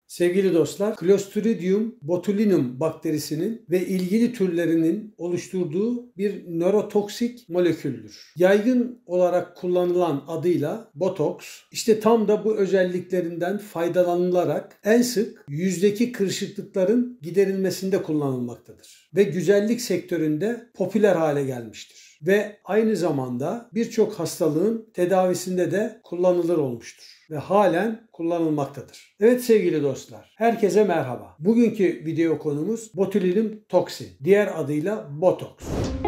Sevgili dostlar, Clostridium botulinum bakterisinin ve ilgili türlerinin oluşturduğu bir nörotoksik moleküldür. Yaygın olarak kullanılan adıyla botoks, işte tam da bu özelliklerinden faydalanılarak en sık yüzdeki kırışıklıkların giderilmesinde kullanılmaktadır ve güzellik sektöründe popüler hale gelmiştir. Ve aynı zamanda birçok hastalığın tedavisinde de kullanılır olmuştur ve halen kullanılmaktadır. Evet sevgili dostlar, herkese merhaba. Bugünkü video konumuz botulinum toksin, diğer adıyla botoks.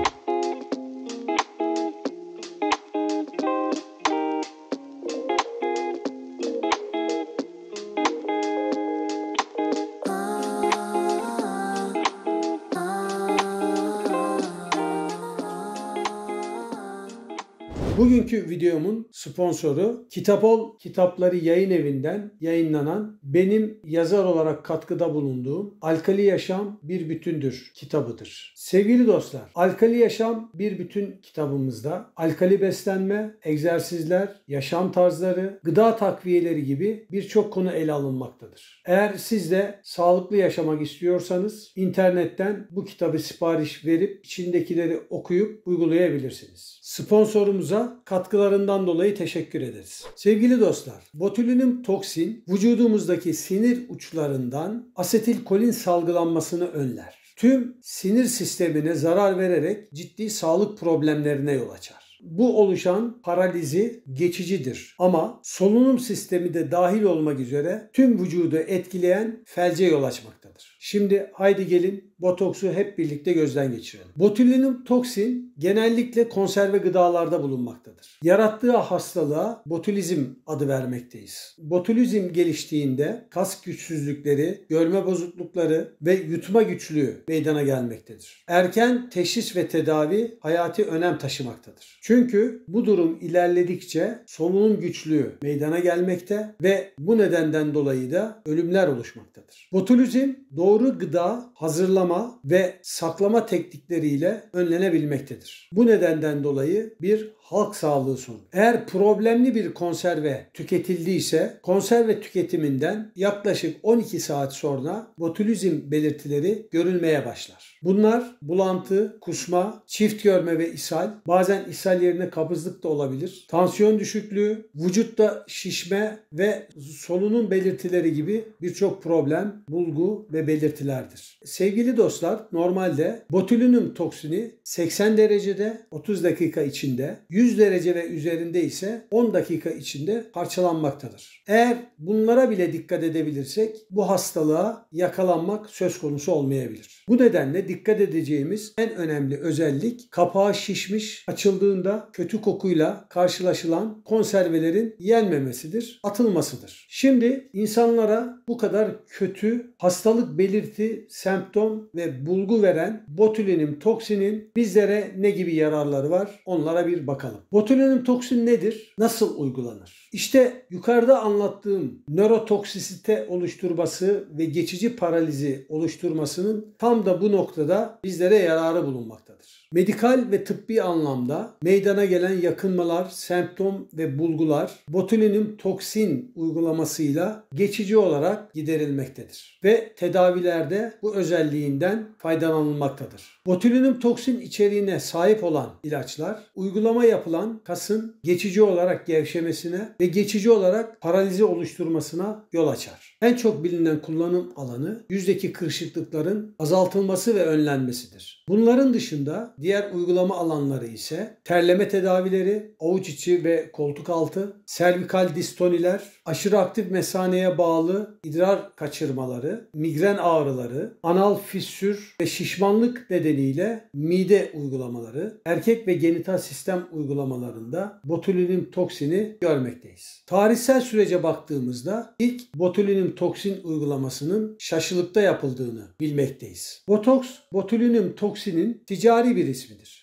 Bugünkü videomun sponsoru Kitapol Kitapları Yayın Evi'nden yayınlanan benim yazar olarak katkıda bulunduğum Alkali Yaşam Bir Bütündür kitabıdır. Sevgili dostlar, Alkali Yaşam Bir Bütün kitabımızda alkali beslenme, egzersizler, yaşam tarzları, gıda takviyeleri gibi birçok konu ele alınmaktadır. Eğer siz de sağlıklı yaşamak istiyorsanız internetten bu kitabı sipariş verip içindekileri okuyup uygulayabilirsiniz. Sponsorumuza katkılarından dolayı teşekkür ederiz. Sevgili dostlar, botulinum toksin vücudumuzdaki sinir uçlarından asetilkolin salgılanmasını önler. Tüm sinir sistemine zarar vererek ciddi sağlık problemlerine yol açar. Bu oluşan paralizi geçicidir ama solunum sistemi de dahil olmak üzere tüm vücudu etkileyen felce yol açmaktadır. Şimdi haydi gelin botoksu hep birlikte gözden geçirelim. Botulinum toksin genellikle konserve gıdalarda bulunmaktadır. Yarattığı hastalığa botulizm adı vermekteyiz. Botulizm geliştiğinde kas güçsüzlükleri, görme bozuklukları ve yutma güçlüğü meydana gelmektedir. Erken teşhis ve tedavi hayati önem taşımaktadır. Çünkü bu durum ilerledikçe solunum güçlüğü meydana gelmekte ve bu nedenden dolayı da ölümler oluşmaktadır. Botulizm doğru gıda hazırlama ve saklama teknikleriyle önlenebilmektedir. Bu nedenden dolayı bir halk sağlığı sorunu. Eğer problemli bir konserve tüketildiyse konserve tüketiminden yaklaşık 12 saat sonra botulizm belirtileri görülmeye başlar. Bunlar bulantı, kusma, çift görme ve ishal, bazen ishal yerine kabızlık da olabilir, tansiyon düşüklüğü, vücutta şişme ve solunum belirtileri gibi birçok problem, bulgu ve belirtilerdir. Sevgili dostlar, normalde botulinum toksini 80 derecede 30 dakika içinde, 100 derece ve üzerinde ise 10 dakika içinde parçalanmaktadır. Eğer bunlara bile dikkat edebilirsek bu hastalığa yakalanmak söz konusu olmayabilir. Bu nedenle dikkat edeceğimiz en önemli özellik kapağı şişmiş, açıldığında kötü kokuyla karşılaşılan konservelerin yenmemesidir, atılmasıdır. Şimdi insanlara bu kadar kötü hastalık belirti, semptom ve bulgu veren botulinum toksinin bizlere ne gibi yararları var? Onlara bir bakalım. Botulinum toksin nedir? Nasıl uygulanır? İşte yukarıda anlattığım nörotoksisite oluşturması ve geçici paralizi oluşturmasının tam da bu noktada bizlere yararı bulunmaktadır. Medikal ve tıbbi anlamda meydana gelen yakınmalar, semptom ve bulgular botulinum toksin uygulamasıyla geçici olarak giderilmektedir ve tedavilerde bu özelliğinden faydalanılmaktadır. Botulinum toksin içeriğine sahip olan ilaçlar uygulama yapılan kasın geçici olarak gevşemesine ve geçici olarak paralizi oluşturmasına yol açar. En çok bilinen kullanım alanı yüzdeki kırışıklıkların azaltılması ve önlenmesidir. Bunların dışında diğer uygulama alanları ise terleme tedavileri, avuç içi ve koltuk altı, servikal distoniler, aşırı aktif mesaneye bağlı idrar kaçırmaları, migren ağrıları, anal fissür ve şişmanlık nedeniyle mide uygulamaları, erkek ve genital sistem uygulamalarında botulinum toksini görmekteyiz. Tarihsel sürece baktığımızda ilk botulinum toksin uygulamasının şaşılıkta yapıldığını bilmekteyiz. Botoks, botulinum toksinin ticari bir ismidir.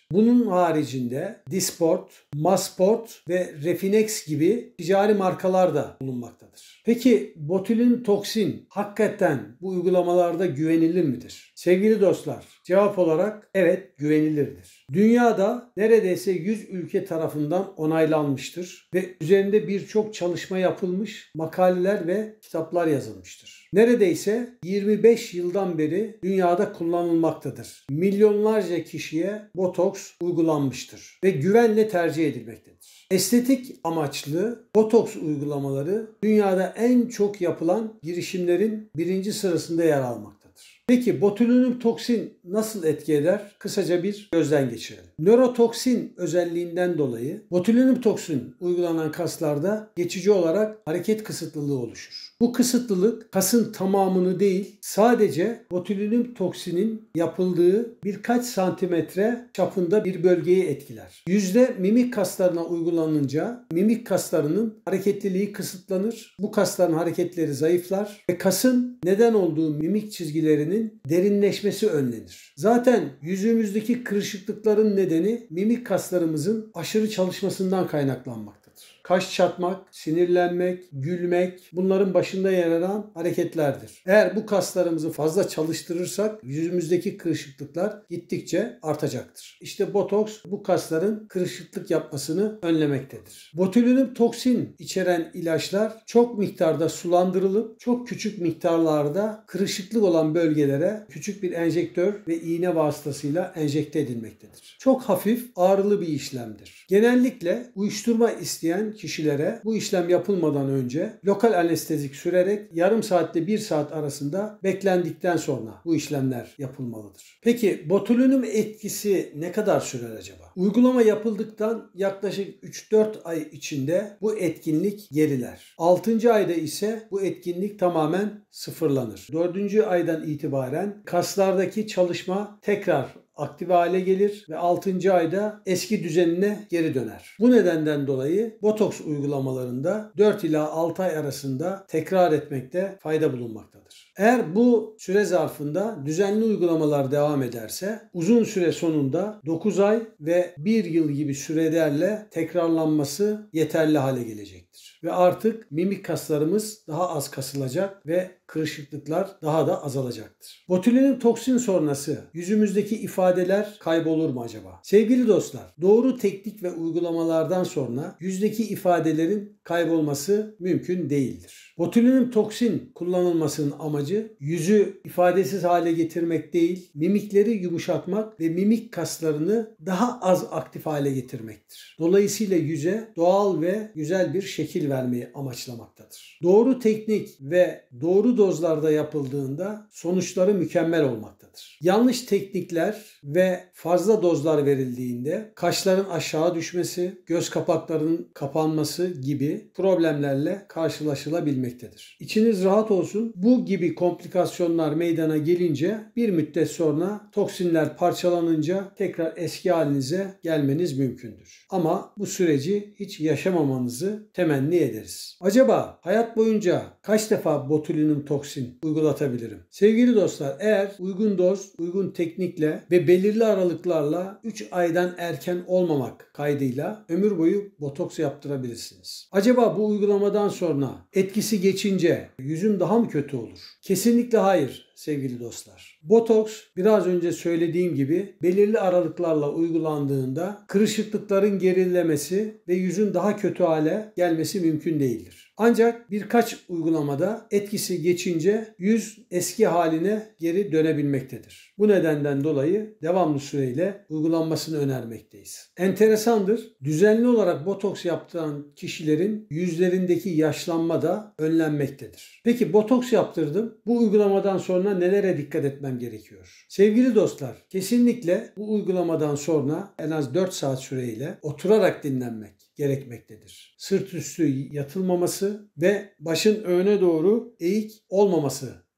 Bunun haricinde Dysport, Masport ve Refinex gibi ticari markalar da bulunmaktadır. Peki botulin toksin hakikaten bu uygulamalarda güvenilir midir? Sevgili dostlar, cevap olarak evet, güvenilirdir. Dünyada neredeyse 100 ülke tarafından onaylanmıştır ve üzerinde birçok çalışma yapılmış, makaleler ve kitaplar yazılmıştır. Neredeyse 25 yıldan beri dünyada kullanılmaktadır. Milyonlarca kişiye botoks uygulanmıştır ve güvenle tercih edilmektedir. Estetik amaçlı botoks uygulamaları dünyada en çok yapılan girişimlerin birinci sırasında yer almaktadır. Peki botulinum toksin nasıl etki eder? Kısaca bir gözden geçirelim. Nörotoksin özelliğinden dolayı botulinum toksin uygulanan kaslarda geçici olarak hareket kısıtlılığı oluşur. Bu kısıtlılık kasın tamamını değil, sadece botulinum toksinin yapıldığı birkaç santimetre çapında bir bölgeyi etkiler. Yüzde mimik kaslarına uygulanınca mimik kaslarının hareketliliği kısıtlanır. Bu kasların hareketleri zayıflar ve kasın neden olduğu mimik çizgilerinin derinleşmesi önlenir. Zaten yüzümüzdeki kırışıklıkların nedeni mimik kaslarımızın aşırı çalışmasından kaynaklanmaktadır. Kaş çatmak, sinirlenmek, gülmek bunların başında yer alan hareketlerdir. Eğer bu kaslarımızı fazla çalıştırırsak yüzümüzdeki kırışıklıklar gittikçe artacaktır. İşte botoks bu kasların kırışıklık yapmasını önlemektedir. Botulinum toksin içeren ilaçlar çok miktarda sulandırılıp çok küçük miktarlarda kırışıklık olan bölgelere küçük bir enjektör ve iğne vasıtasıyla enjekte edilmektedir. Çok hafif, ağrılı bir işlemdir. Genellikle uyuşturma isteyen kişilere bu işlem yapılmadan önce lokal anestezik sürerek yarım saatle 1 saat arasında beklendikten sonra bu işlemler yapılmalıdır. Peki botulinum etkisi ne kadar sürer acaba? Uygulama yapıldıktan yaklaşık 3-4 ay içinde bu etkinlik geriler. 6. ayda ise bu etkinlik tamamen sıfırlanır. 4. aydan itibaren kaslardaki çalışma tekrar aktive hale gelir ve 6. ayda eski düzenine geri döner. Bu nedenden dolayı botoks uygulamalarında 4 ila 6 ay arasında tekrar etmekte fayda bulunmaktadır. Eğer bu süre zarfında düzenli uygulamalar devam ederse uzun süre sonunda 9 ay ve 1 yıl gibi sürelerle tekrarlanması yeterli hale gelecektir. Ve artık mimik kaslarımız daha az kasılacak ve kırışıklıklar daha da azalacaktır. Botulinum toksin sonrası yüzümüzdeki ifadeler kaybolur mu acaba? Sevgili dostlar, doğru teknik ve uygulamalardan sonra yüzdeki ifadelerin kaybolması mümkün değildir. Botulinum toksin kullanılmasının amacı yüzü ifadesiz hale getirmek değil, mimikleri yumuşatmak ve mimik kaslarını daha az aktif hale getirmektir. Dolayısıyla yüze doğal ve güzel bir şekil vermeyi amaçlamaktadır. Doğru teknik ve doğru dozlarda yapıldığında sonuçları mükemmel olmaktadır. Yanlış teknikler ve fazla dozlar verildiğinde kaşların aşağı düşmesi, göz kapaklarının kapanması gibi problemlerle karşılaşılabilmektedir. İçiniz rahat olsun, bu gibi komplikasyonlar meydana gelince bir müddet sonra toksinler parçalanınca tekrar eski halinize gelmeniz mümkündür. Ama bu süreci hiç yaşamamanızı temenni ederiz. Acaba hayat boyunca kaç defa botulinum toksin uygulatabilirim? Sevgili dostlar, eğer uygun doz, uygun teknikle ve belirli aralıklarla 3 aydan erken olmamak kaydıyla ömür boyu botoks yaptırabilirsiniz. Acaba bu uygulamadan sonra etkisi geçince yüzüm daha mı kötü olur? Kesinlikle hayır sevgili dostlar. Botoks biraz önce söylediğim gibi belirli aralıklarla uygulandığında kırışıklıkların gerilemesi ve yüzün daha kötü hale gelmesi mümkün değildir. Ancak birkaç uygulamada etkisi geçince yüz eski haline geri dönebilmektedir. Bu nedenden dolayı devamlı süreyle uygulanmasını önermekteyiz. Enteresandır, düzenli olarak botoks yaptıran kişilerin yüzlerindeki yaşlanma da önlenmektedir. Peki botoks yaptırdım. Bu uygulamadan sonra nelere dikkat etmem gerekiyor? Sevgili dostlar, kesinlikle bu uygulamadan sonra en az 4 saat süreyle oturarak dinlenmek gerekmektedir. Sırt üstü yatılmaması ve başın öne doğru eğik olmaması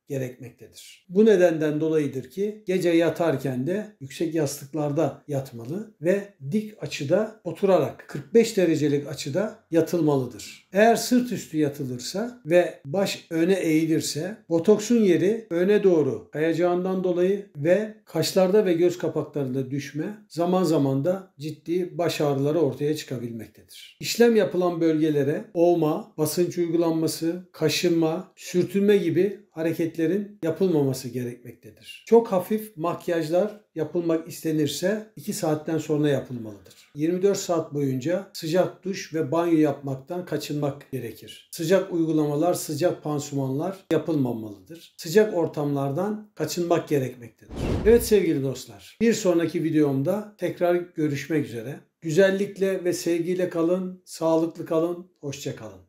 gerekmektedir. Bu nedenden dolayıdır ki gece yatarken de yüksek yastıklarda yatmalı ve dik açıda oturarak 45 derecelik açıda yatılmalıdır. Eğer sırt üstü yatılırsa ve baş öne eğilirse botoksun yeri öne doğru kayacağından dolayı ve kaşlarda ve göz kapaklarında düşme zaman zaman da ciddi baş ağrıları ortaya çıkabilmektedir. İşlem yapılan bölgelere ovma, basınç uygulanması, kaşınma, sürtünme gibi hareketlerin yapılmaması gerekmektedir. Çok hafif makyajlar yapılmak istenirse 2 saatten sonra yapılmalıdır. 24 saat boyunca sıcak duş ve banyo yapmaktan kaçınmak gerekir. Sıcak uygulamalar, sıcak pansumanlar yapılmamalıdır. Sıcak ortamlardan kaçınmak gerekmektedir. Evet sevgili dostlar, bir sonraki videomda tekrar görüşmek üzere. Güzellikle ve sevgiyle kalın, sağlıklı kalın, hoşça kalın.